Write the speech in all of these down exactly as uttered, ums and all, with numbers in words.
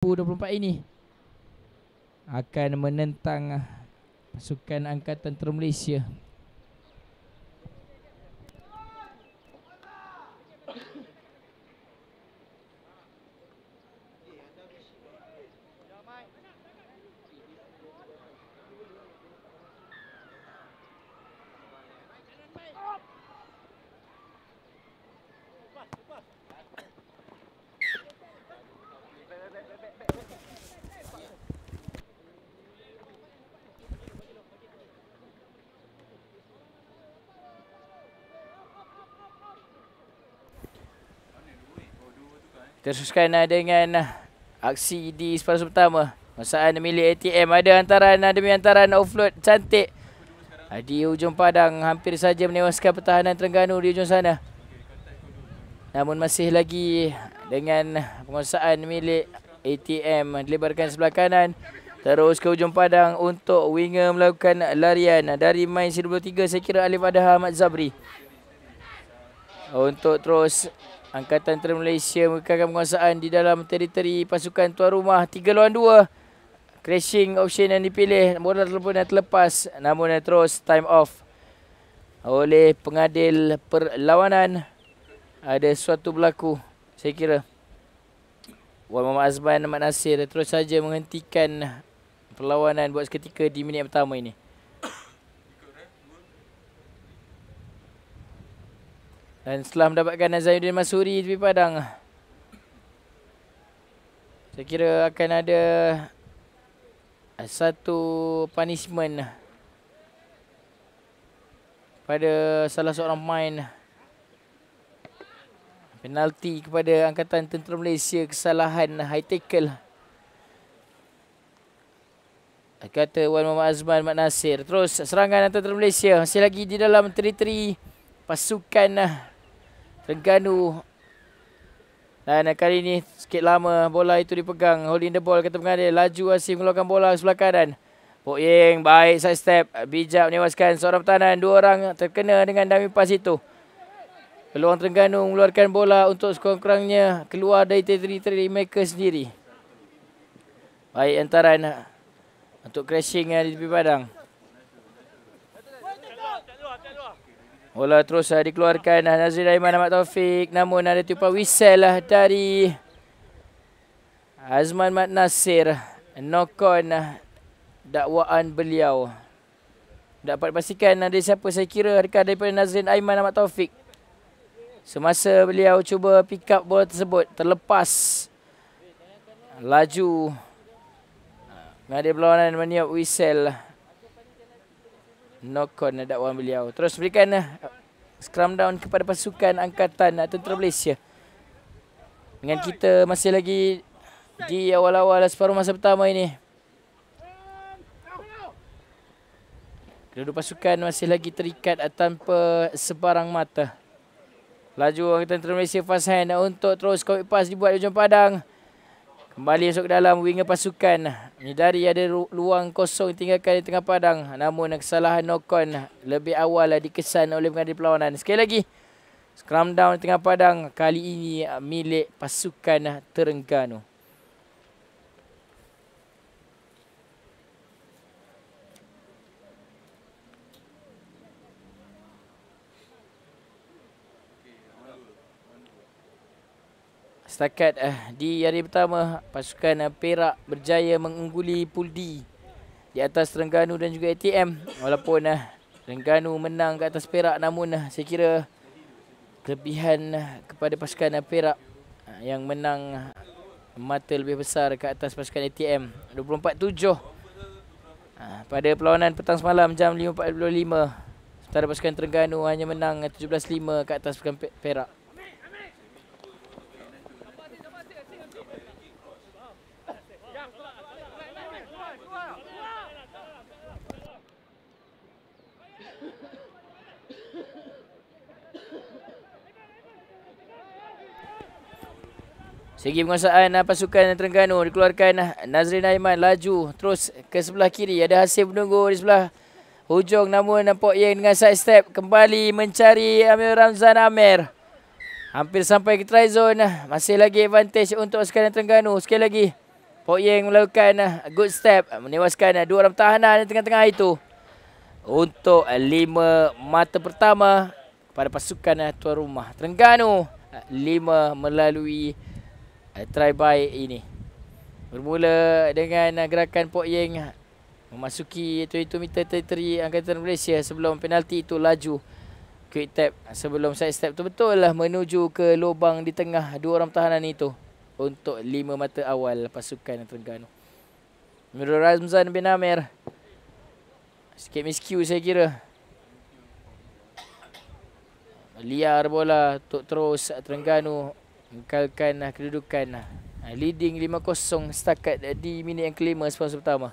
ribu dua puluh empat ini akan menentang pasukan Angkatan Tentera Malaysia. Teruskan dengan aksi di separuh pertama. Masaan milik A T M. Ada hantaran demi hantaran offload cantik. Di hujung padang hampir saja menewaskan pertahanan Terengganu di hujung sana. Namun masih lagi dengan penguasaan milik A T M. Dilebarkan sebelah kanan. Terus ke hujung padang untuk winger melakukan larian. Dari main C dua puluh tiga saya kira Alif Adha Ahmad Zabri. Untuk terus Angkatan Tentera Malaysia mengekalkan penguasaan di dalam teritori pasukan tuan rumah. Tiga lawan dua. Crashing option yang dipilih. Bola terpun dan terlepas. Namun terus time off oleh pengadil perlawanan. Ada sesuatu berlaku. Saya kira Wan Muhammad Azman Ahmad Nasir terus saja menghentikan perlawanan buat seketika di minit pertama ini. Dan setelah mendapatkan Zainuddin Masuri di padang, saya kira akan ada satu punishment pada salah seorang pemain. Penalti kepada Angkatan Tentera Malaysia, kesalahan high tackle, kata Wan Muhammad Azman Mat Nasir. Terus serangan Tentera Malaysia masih lagi di dalam teritori pasukan Terengganu. Dan kali ini sikit lama bola itu dipegang. Holding the ball kata pengadil. Laju Asim mengeluarkan bola sebelah kanan. Pok Yeng baik side step. Bijak menewaskan seorang pertahanan. Dua orang terkena dengan dummy pass itu. Peluang Terengganu mengeluarkan bola untuk sekurang-kurangnya keluar dari teritori mereka sendiri. Baik antaran untuk crashing di tepi padang. Bola terus uh, dikeluarkan uh, Nazrin Aiman Ahmad Taufik. Namun ada tiupan whistle uh, dari Azman Mat Nasir. Knock on uh, dakwaan beliau. Dapat dipastikan ada uh, siapa, saya kira adakah daripada Nazrin Aiman Ahmad Taufik. Semasa beliau cuba pick up bola tersebut, terlepas. Laju mengadil perlawanan meniup whistle. Knock on dakwaan beliau. Terus berikan uh, scrum down kepada pasukan Angkatan uh, Tentera Malaysia. Dengan kita masih lagi di awal-awal separuh masa pertama ini. Kedua pasukan masih lagi terikat uh, tanpa sebarang mata. Laju Angkatan Tentera Malaysia fast hand uh, untuk terus commit pass dibuat di hujung padang. Kembali masuk ke dalam winger pasukan. Menyedari ada ruang kosong ditinggalkan di tengah padang. Namun kesalahan knock-on lebih awal dikesan oleh pengadil perlawanan. Sekali lagi, scrum down di tengah padang. Kali ini milik pasukan Terengganu. Setakat uh, di hari pertama, pasukan uh, Perak berjaya mengungguli Pool D di atas Terengganu dan juga A T M. Walaupun uh, Terengganu menang ke atas Perak, namun uh, saya kira kelebihan uh, kepada pasukan uh, Perak uh, yang menang uh, mata lebih besar ke atas pasukan A T M. dua puluh empat tujuh uh, pada perlawanan petang semalam jam lima empat puluh lima. Sementara pasukan Terengganu hanya menang uh, tujuh belas lima ke atas pasukan Perak. Segi penguasaan uh, pasukan Terengganu dikeluarkan uh, Nazrin Aiman laju terus ke sebelah kiri. Ada Hasil menunggu di sebelah hujung, namun Pok Yeng dengan side step kembali mencari Amir Ramzan Amir. Hampir sampai ke try zone. Uh, masih lagi advantage untuk pasukan Terengganu. Sekali lagi Pok Yeng melakukan uh, good step. Uh, menewaskan uh, dua orang tahanan di tengah-tengah itu. Untuk uh, lima mata pertama pada pasukan uh, tuan rumah Terengganu. Uh, lima melalui uh, try baik ini. Bermula dengan uh, gerakan Pok Yeng uh, memasuki dua puluh meter teritori Angkatan Malaysia sebelum penalti itu laju. Quick tap sebelum side step tu betul lah menuju ke lubang di tengah dua orang tahanan itu. Untuk lima mata awal pasukan Terengganu. Nurul Ramzan bin Amir. Sikit miscue saya kira. Liar bola untuk terus Terengganu mengekalkan kedudukan. Leading lima kosong setakat di minit yang kelima fasa pertama.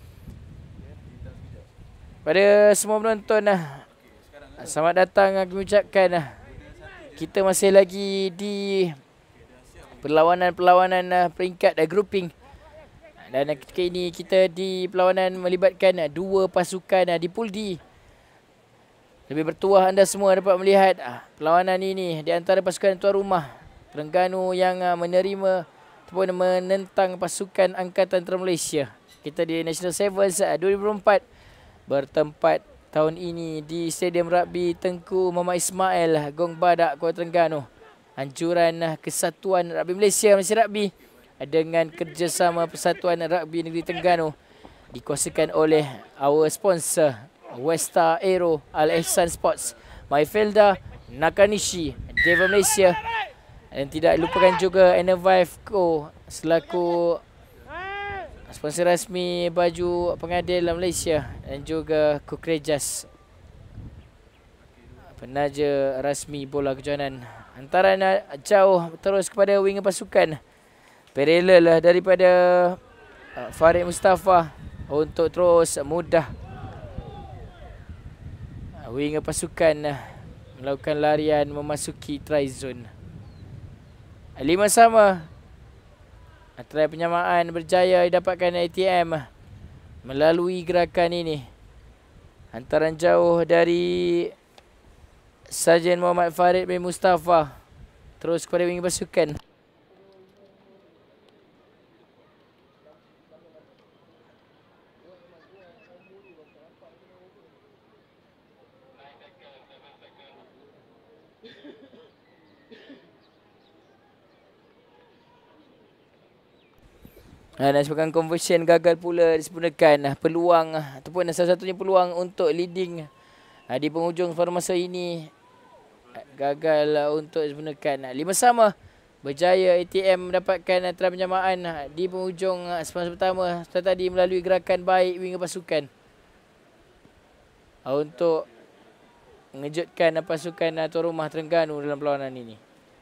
Pada semua penonton, selamat datang kami ucapkan. Kita masih lagi di perlawanan-perlawanan peringkat grouping. Dan ketika ini kita di perlawanan melibatkan dua pasukan di Pool D. Lebih bertuah anda semua dapat melihat perlawanan ini di antara pasukan tuan rumah Terengganu yang menerima ataupun menentang pasukan Angkatan Tentera Malaysia. Kita di National Sevens dua ribu empat bertempat tahun ini di Stadium Rugby Tengku Muhammad Ismail, Gong Badak, Kuala Terengganu. Anjuran Kesatuan Rugby Malaysia, Malaysia Rugby, dengan kerjasama Persatuan Rugby Negeri Terengganu dikuasakan oleh our sponsor Westa Aero, Al Ihsan Sports, Myfelda, Nakanishi, Deva Malaysia, dan tidak lupakan juga Enervive Co selaku sponsor rasmi baju pengadil Malaysia, dan juga Kukrejas, penaja rasmi bola kejohanan. Hantaran jauh terus kepada winger pasukan. Parallel lah daripada uh, Farid Mustafa untuk terus mudah uh, winger pasukan uh, melakukan larian memasuki try zone. Uh, lima sama. Uh, try penyamaan berjaya didapatkan A T M uh, melalui gerakan ini. Hantaran jauh dari Sarjan Muhammad Farid bin Mustafa terus kepada winger pasukan. Dan sebabkan conversion gagal pula disempurnakan. Peluang ataupun salah satunya peluang untuk leading di penghujung pada masa ini gagal untuk disempurnakan. Lima sama. Berjaya A T M mendapatkan try penyamaan di penghujung semasa pertama setelah tadi melalui gerakan baik winger pasukan untuk mengejutkan pasukan tuan rumah Terengganu dalam perlawanan ini.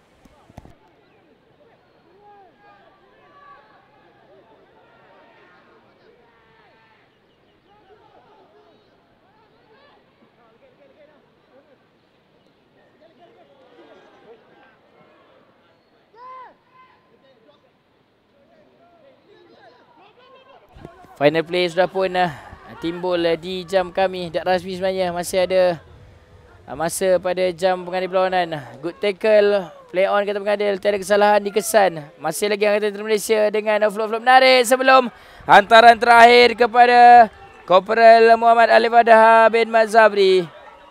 Final play sudah pun uh, timbul uh, di jam kami. Tak rasmi sebenarnya. Masih ada uh, masa pada jam pengadil perlawanan. Good tackle. Play on kata pengadil. Tiada kesalahan dikesan. Masih lagi Angkatan Tentera Malaysia dengan flow-flow menarik sebelum hantaran terakhir kepada Korporal Muhammad Alif Adha bin Mat Zabri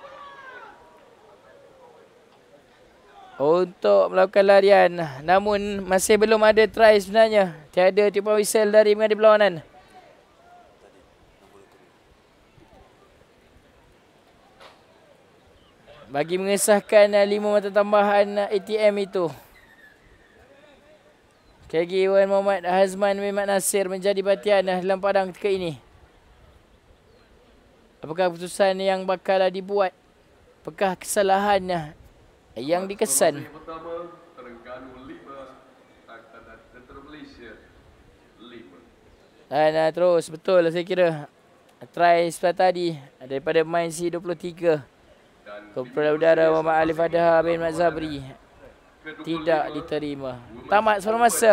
untuk melakukan larian. Namun masih belum ada try sebenarnya. Tiada tiupan whistle dari pengadil perlawanan. Bagi mengesahkan uh, lima mata tambahan uh, A T M itu. K G Wan Muhammad Hazman bin Mat Nasir menjadi perhatian uh, dalam padang ketika ini. Apakah keputusan yang bakal uh, dibuat? Apakah kesalahan uh, yang dikesan? Pertama, Terengganu lima, Angkatan Tentera Malaysia lima. Dan uh, terus betul lah saya kira. Try setelah tadi uh, daripada main C dua puluh tiga. Kepala Udara Muhammad Alif Adha bin Mat Zabri tidak diterima. Tamat separuh masa.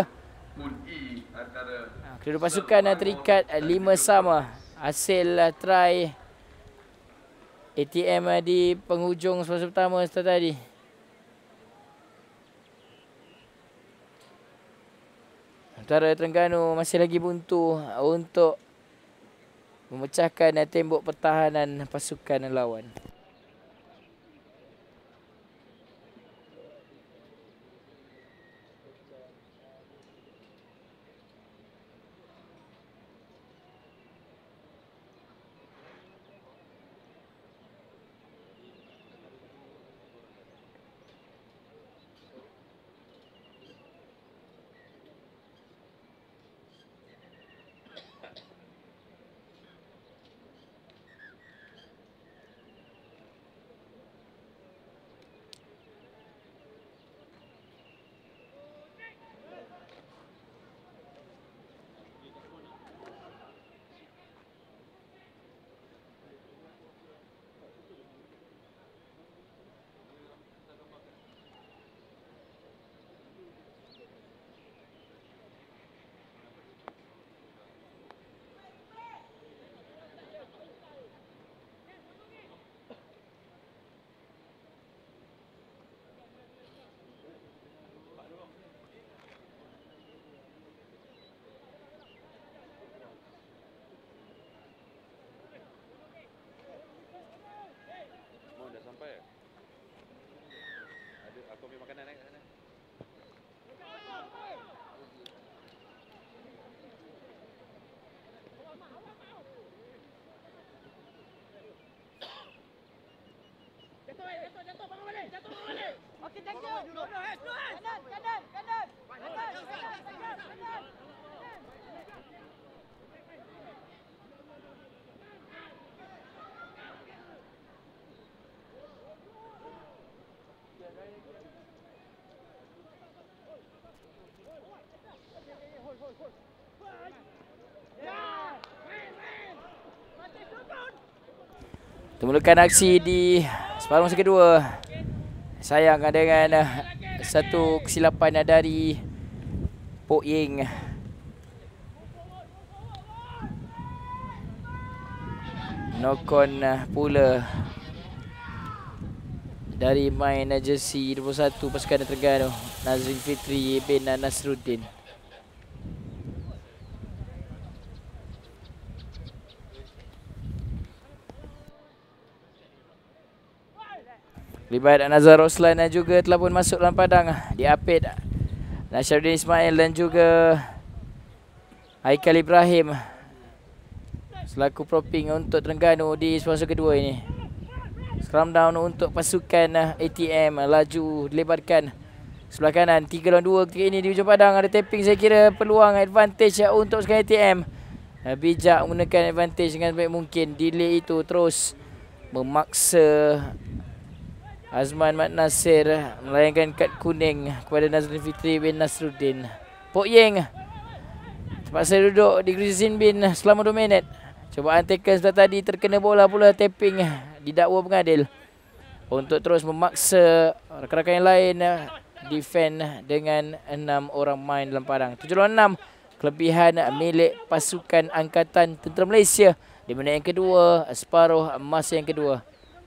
Kedua pasukan terikat lima sama. Hasil try A T M di penghujung fasa pertama setelah tadi. Utara Terengganu masih lagi buntu untuk memecahkan tembok pertahanan pasukan lawan. Memulakan aksi di separuh masa kedua. Sayang dengan uh, satu kesilapan dari Pok Ying. Knock-on uh, pula dari main uh, jersey dua puluh satu pasukan Terengganu, Nazrin Fitri bin Nasruddin. Libat Nazar Roslan dan juga telah pun masuk dalam padang. Diapit Nasruddin Ismail dan juga Haikal Ibrahim selaku propping untuk Terengganu di fasa kedua ini. Scrum down untuk pasukan A T M. Laju dilebarkan sebelah kanan. tiga lawan dua ketika ini di ujung padang. Ada tapping, saya kira peluang advantage untuk pasukan A T M. Bijak menggunakan advantage dengan baik mungkin. Delay itu terus memaksa Azman Mat Nasir melayangkan kad kuning kepada Nazrin Fitri bin Nasruddin. Pok Ying terpaksa duduk di Grizin bin selama dua minit. Cubaan taken setelah tadi terkena bola pula, tapping didakwa pengadil untuk terus memaksa rakan-rakan yang lain defend dengan enam orang main dalam padang. tujuh lawan enam kelebihan milik pasukan Angkatan Tentera Malaysia di minit yang kedua, separuh masa yang kedua.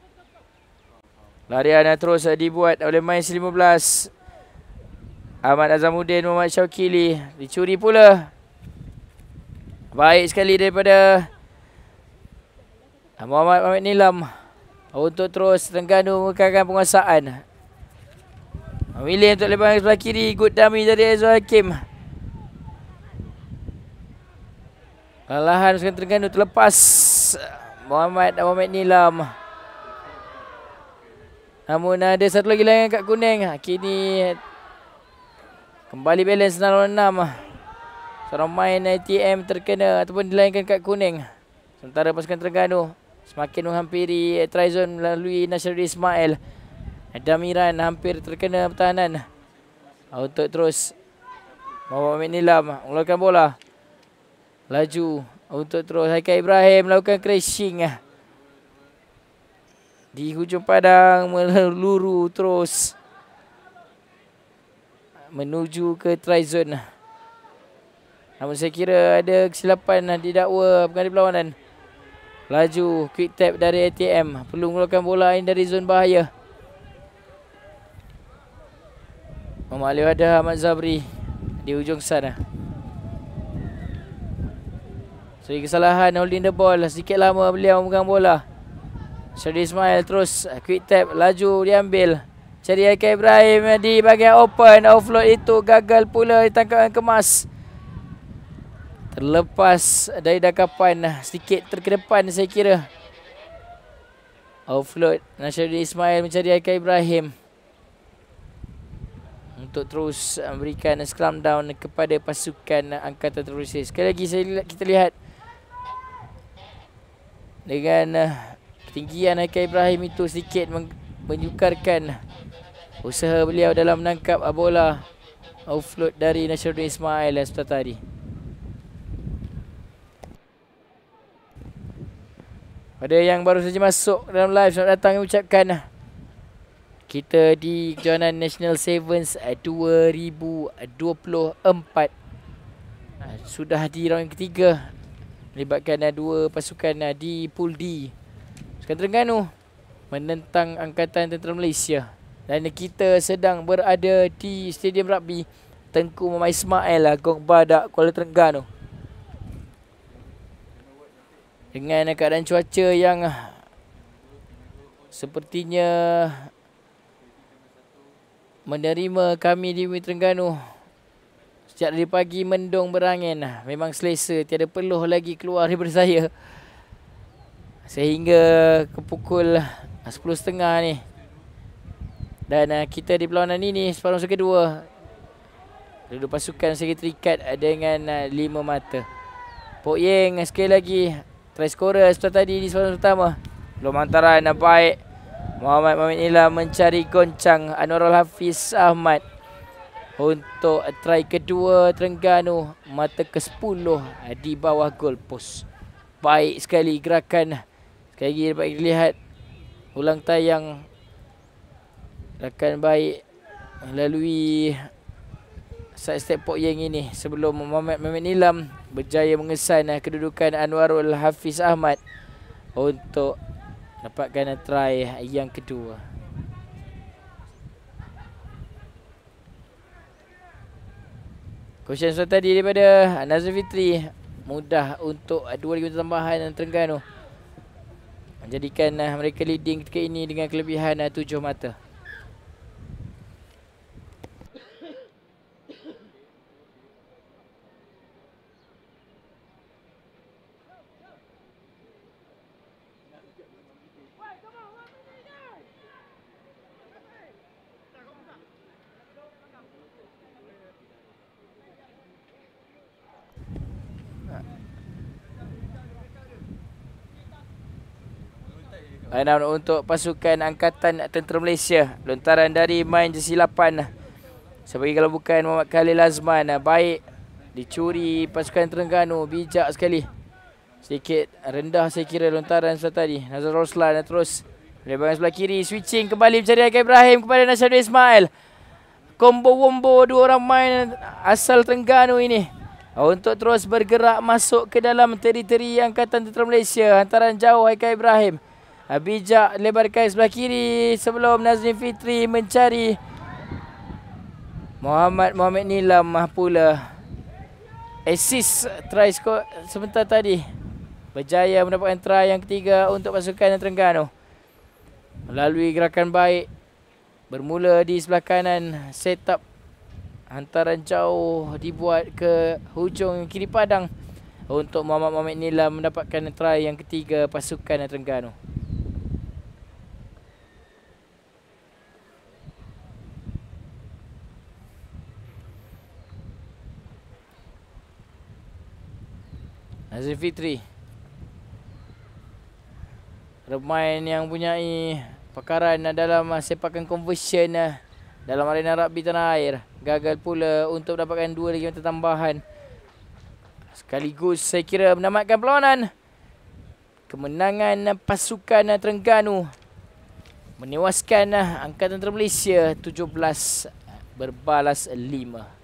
Larian terus dibuat oleh main lima belas Ahmad Azamuddin, Muhammad Syaukili. Dicuri pula. Baik sekali daripada Muhammad Muhammad Nilam untuk terus Terengganu mengekalkan penguasaan. William untuk lebaran sebelah kiri. Good dummy dari Aizul Hakim. Perlahan Terengganu terlepas Muhammad Muhammad Nilam. Namun ada satu lagi layangan kad kuning. Kini kembali balance enam lawan enam. Seorang main A T M terkena ataupun dilayangkan kad kuning. Sementara pasukan Terengganu semakin menghampiri try zone melalui Nasruddin Ismail. Damiran hampir terkena pertahanan. Untuk terus Muhammad Nilam mengeluarkan bola. Laju untuk terus Haikal Ibrahim melakukan crashing di hujung padang, meluru terus menuju ke try zone. Namun saya kira ada kesilapan didakwa pengadil berlawanan. Laju quick tap dari A T M, perlu mengeluarkan bola ini dari zon bahaya. Memalui ada Ahmad Zabri di hujung sana. Seri kesalahan holding the ball. Sedikit lama beliau memegang bola. Syahdi Ismail terus quick tap, laju diambil. Cari Haikal Ibrahim di bahagian open. Offload itu gagal pula ditangkap kemas. Terlepas dari dakapan, sedikit terkedepan saya kira. Offload Nasyarudin Ismail mencari Haikal Ibrahim untuk terus memberikan scrum down kepada pasukan Angkatan Terus. Sekali lagi saya, kita lihat dengan ketinggian Haikal Ibrahim itu sedikit menyukarkan usaha beliau dalam menangkap bola offload dari Nasyarudin Ismail sebentar tadi. Pada yang baru saja masuk dalam live, selamat datang ucapkan. Kita di kejohanan National Sevens dua ribu dua puluh empat sudah di round ketiga, melibatkan dua pasukan di Pool D. Pasukan Terengganu menentang Angkatan Tentera Malaysia. Dan kita sedang berada di Stadium Rugby Tengku Muhammad Ismail, Gong Badak, Kuala Terengganu. Dengan keadaan cuaca yang sepertinya menerima kami di Bumi Terengganu. Sejak dari pagi mendung berangin. Memang selesa, tiada peluh lagi keluar daripada saya. Sehingga ke pukul sepuluh tiga puluh ni. Dan uh, kita di perlawanan ini separuh kedua, dua pasukan segi terikat dengan uh, lima mata. Pok Yeng sekali lagi try scorer setelah tadi di separuh pertama. Belum hantaran uh, baik. Muhammad Muhammad Nilam mencari goncang Anwarul Hafiz Ahmad untuk uh, try kedua Terengganu, mata ke sepuluh uh, di bawah goal post. Baik sekali gerakan. Sekali lagi dapat dilihat ulang tayang. Akan baik melalui side step Pok Yeng ini sebelum Muhammad Muhammad Nilam berjaya mengesan kedudukan Anwarul Hafiz Ahmad untuk dapatkan try yang kedua. Question soal tadi daripada Nazir Fitri, mudah untuk dua lagi tambahan Terengganu, menjadikan mereka leading ketika ini dengan kelebihan tujuh mata. Enam untuk pasukan Angkatan Tentera Malaysia. Lontaran dari main jersey lapan sebagai galabukan Muhammad Khalil Azman. Baik dicuri pasukan Terengganu, bijak sekali. Sedikit rendah saya kira lontaran setelah tadi. Nazar Roslan terus dari bahagian sebelah kiri, switching kembali mencari Haikal Ibrahim kepada Nasyarudin Ismail. Combo-wombo dua orang main asal Terengganu ini untuk terus bergerak masuk ke dalam teritori Angkatan Tentera Malaysia. Hantaran jauh Haikal Ibrahim, bijak lebarkan sebelah kiri sebelum Nazrin Fitri mencari Muhammad Muhammad Nilam pula. Assist try score sebentar tadi, berjaya mendapatkan try yang ketiga untuk pasukan Terengganu melalui gerakan baik. Bermula di sebelah kanan, set up hantaran jauh dibuat ke hujung kiri padang untuk Muhammad Muhammad Nilam mendapatkan try yang ketiga pasukan Terengganu. Nazir Fitri, pemain yang mempunyai pakaran dalam sepakan conversion dalam arena rugby tanah air, gagal pula untuk mendapatkan dua lagi mata tambahan. Sekaligus saya kira menamatkan perlawanan. Kemenangan pasukan Terengganu menewaskan Angkatan Tentera Malaysia tujuh belas berbalas lima.